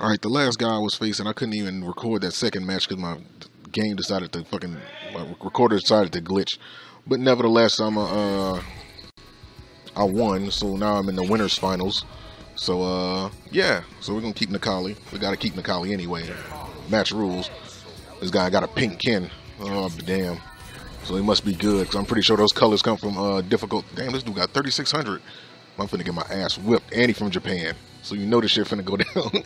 All right, the last guy I was facing, I couldn't even record that second match because my game decided to my recorder decided to glitch. But nevertheless, I won, so now I'm in the winners finals. So yeah, so we're gonna keep Necalli. We gotta keep Necalli anyway. Match rules. This guy got a pink Ken. Oh damn. So he must be good, because I'm pretty sure those colors come from difficult. Damn, this dude got 3,600. I'm finna get my ass whipped, and he from Japan. So you know this shit finna go down.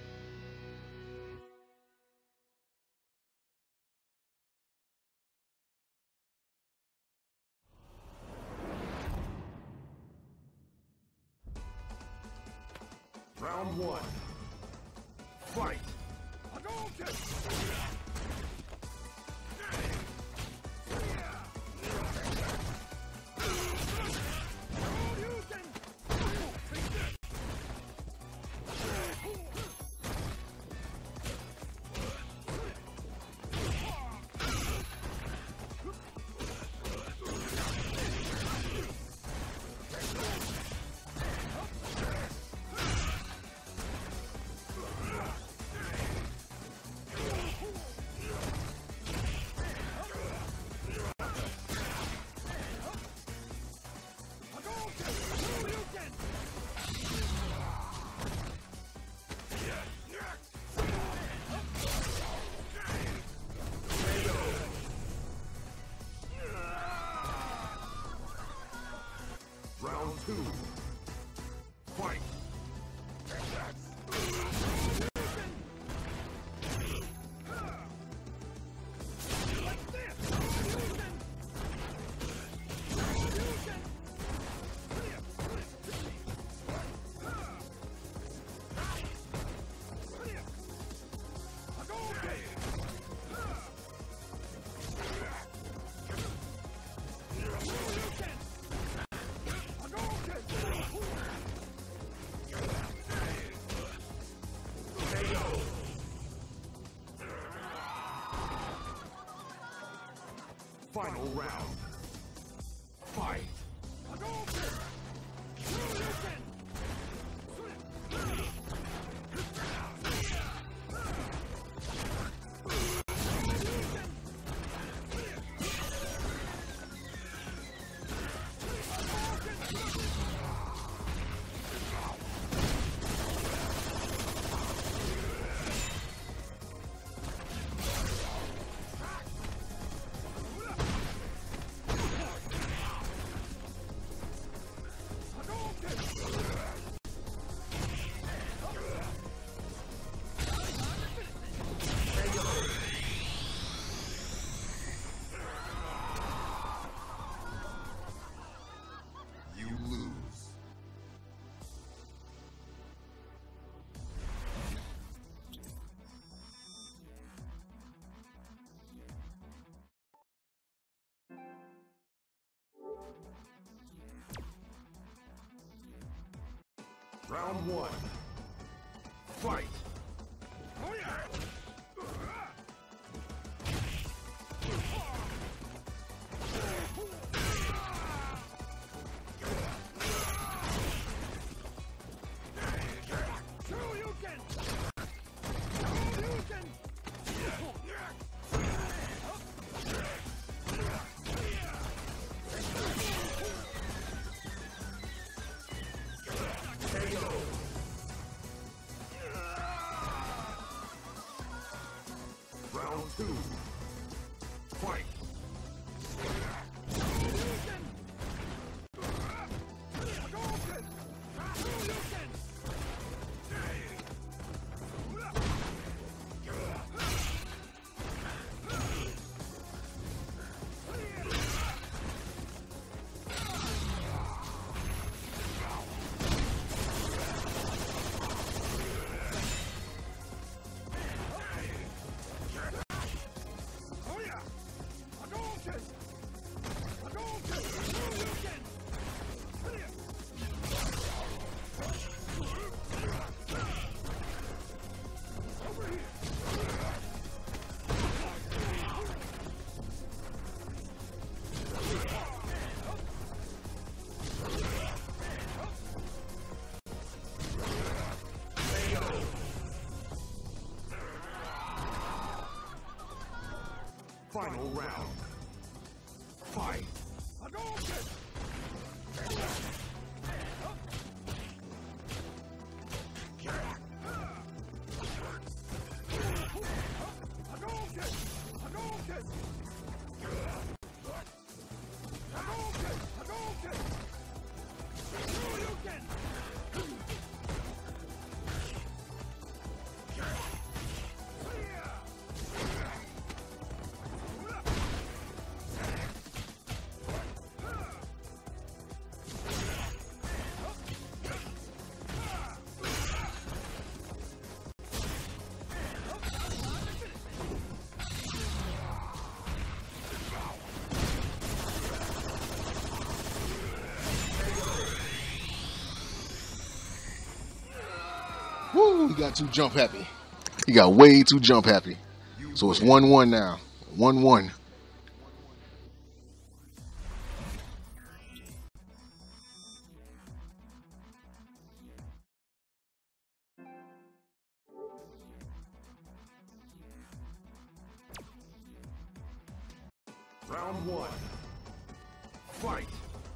Round one. Fight. Round two. Fight. Final round. Fight. Round one. Fight. Round two. Fight. Final round. Fight. Woo, he got too jump happy. He got way too jump happy. So it's 1-1 now. 1-1. Round one. Fight.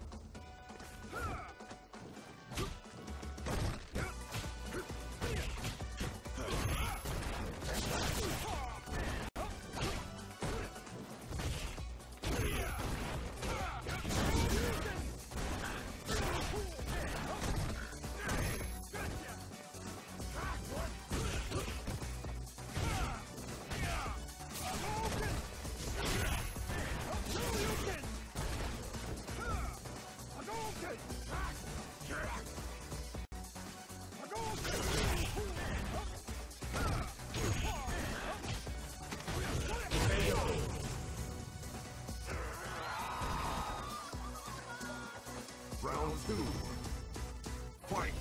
Round two. Fight.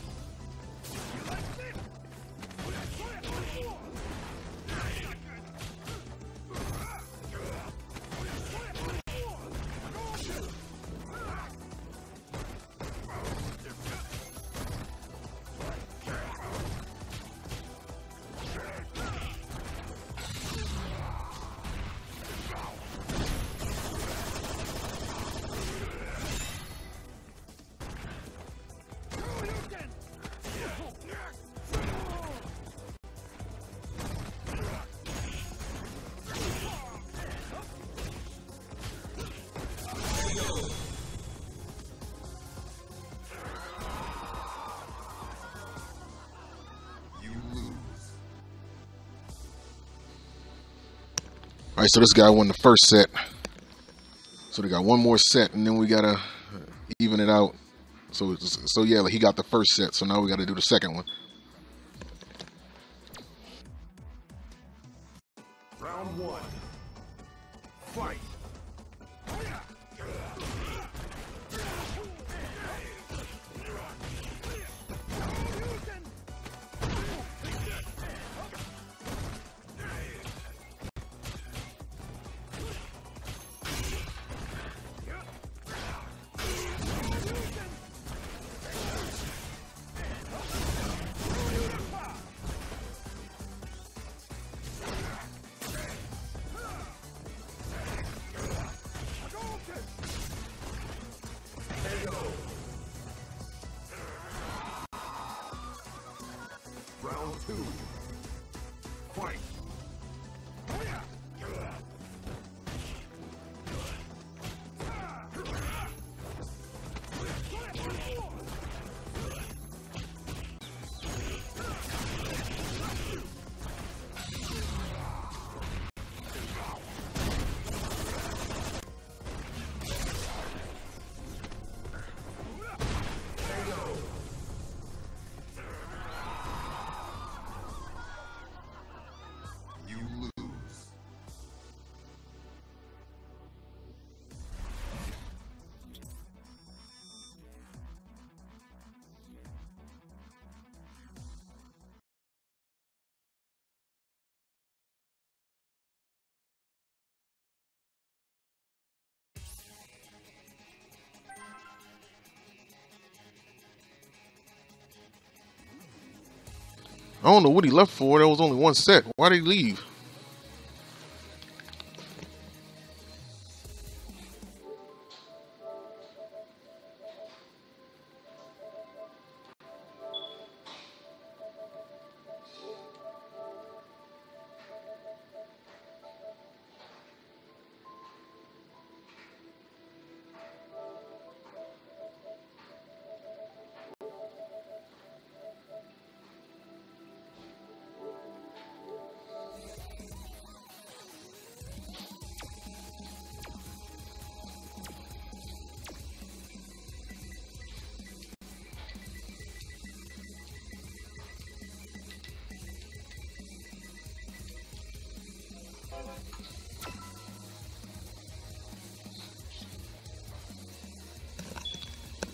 All right, so this guy won the first set. So they got one more set, and then we gotta even it out. So yeah, like he got the first set. So now we gotta do the second one. Round one. Fight. Round two. Fight. I don't know what he left for. There was only one set. Why did he leave?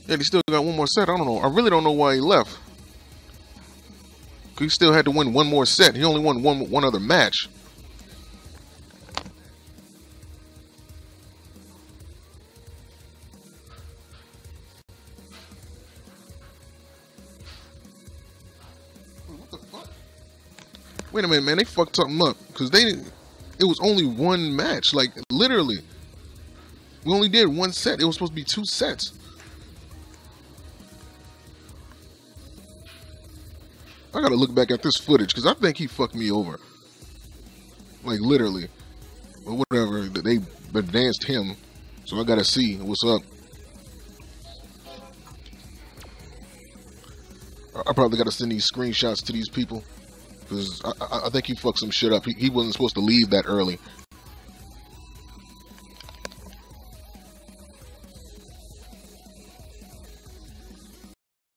Yeah, he still got one more set. I don't know. I really don't know why he left. He still had to win one more set. He only won one other match. What the fuck? Wait a minute, man. They fucked something up. Because it was only one match. Like, literally. We only did one set. It was supposed to be 2 sets. I gotta look back at this footage because I think he fucked me over. Like, literally. But whatever. They advanced him. So I gotta see what's up. I probably gotta send these screenshots to these people. Because I think he fucked some shit up. He wasn't supposed to leave that early.